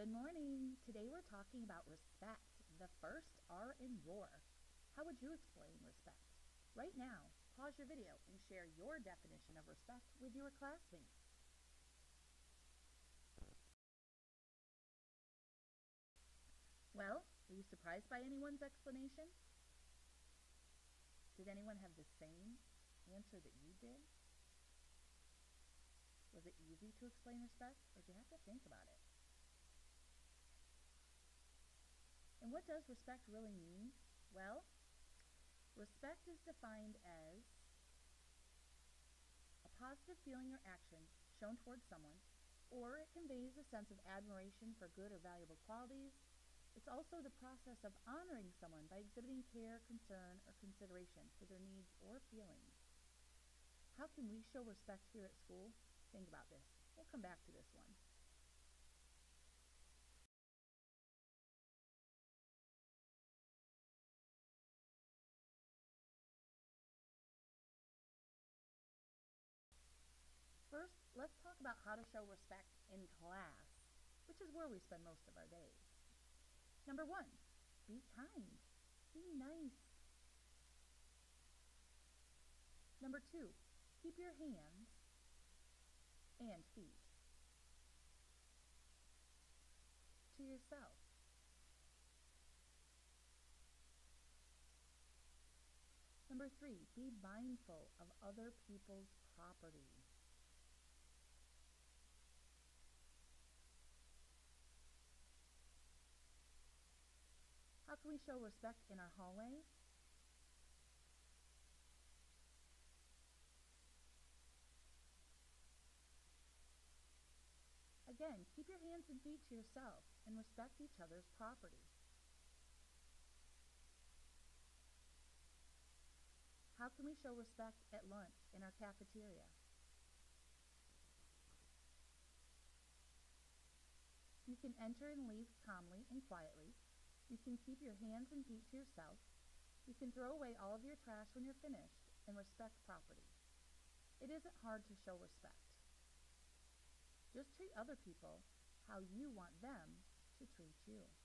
Good morning. Today we're talking about respect, the first R in roar. How would you explain respect? Right now, pause your video and share your definition of respect with your classmates. Well, were you surprised by anyone's explanation? Did anyone have the same answer that you did? Was it easy to explain respect, or did you have to think about it? And what does respect really mean? Well, respect is defined as a positive feeling or action shown towards someone, or it conveys a sense of admiration for good or valuable qualities. It's also the process of honoring someone by exhibiting care, concern, or consideration for their needs or feelings. How can we show respect here at school? Think about this. We'll come back to this one. First, let's talk about how to show respect in class, which is where we spend most of our days. Number 1, be kind. Be nice. Number 2, keep your hands and feet to yourself. Number 3, be mindful of other people's property. How can we show respect in our hallways? Again, keep your hands and feet to yourself and respect each other's property. How can we show respect at lunch in our cafeteria? You can enter and leave calmly and quietly. You can keep your hands and feet to yourself. You can throw away all of your trash when you're finished and respect property. It isn't hard to show respect. Just treat other people how you want them to treat you.